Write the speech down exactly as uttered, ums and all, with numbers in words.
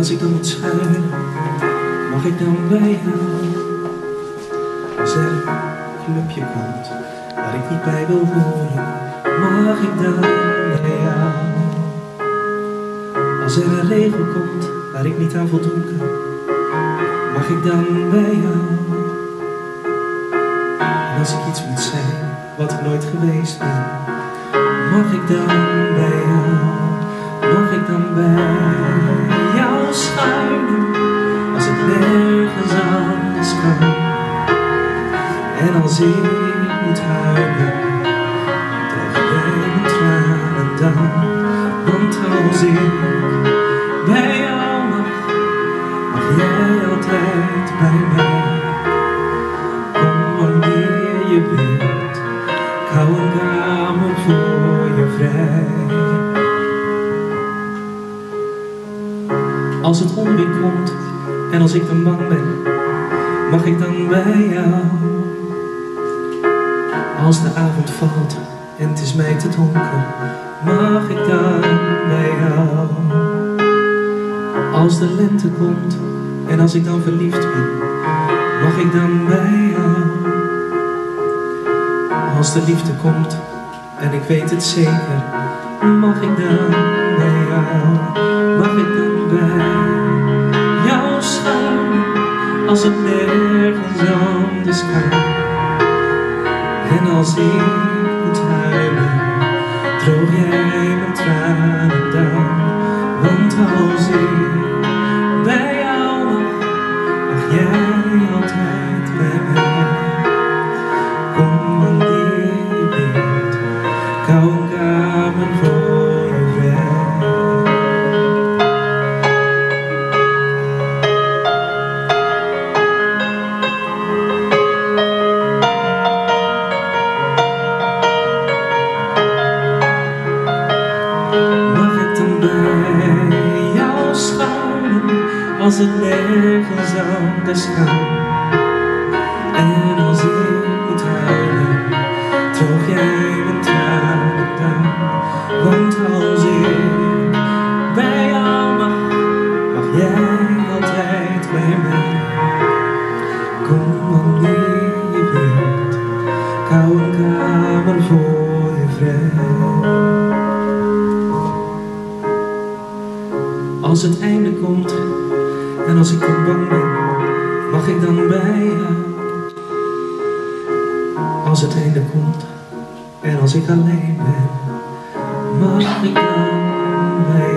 als ik dan moet schuilen, mag ik dan bij jou? Als er een clubje komt waar ik niet bij wil horen, mag ik dan bij jou? Als er een regel komt waar ik niet aan voldoen kan, mag ik dan bij jou? En als ik iets moet zijn wat ik nooit geweest ben, mag ik dan bij jou? Mag ik dan bij jou schuilen als het nergens anders kan? En als ik moet huilen, droog jij mijn tranen dan. Want als ik bij jou mag, mag jij altijd bij mij. Kom wanneer je wilt, ik hou een kamer voor je vrij. Als het onweer komt en als ik dan bang ben, mag ik dan bij jou? Als de avond valt en het is mij te donker, mag ik dan bij jou? Als de lente komt en als ik dan verliefd ben, mag ik dan bij jou? Als de liefde komt en ik weet het zeker, mag ik dan bij jou? Mag ik dan bij jou schuilen als het nergens anders kan? En als ik moet huilen, droog jij mijn tranen dan. Want als ik bij jou mag, mag jij altijd bij mij. Kom wanneer je wilt, ik hou een kamer voor je vrij. Als het nergens anders kan. En als ik moet huilen, droog jij mijn tranen dan. Want als ik bij jou mag, mag jij altijd bij mij. Kom wanneer je wilt, ik hou een kamer voor je vrij. Als het einde komt en als ik dan bang ben, mag ik dan bij jou? Als het einde komt en als ik alleen ben, mag ik dan bij jou?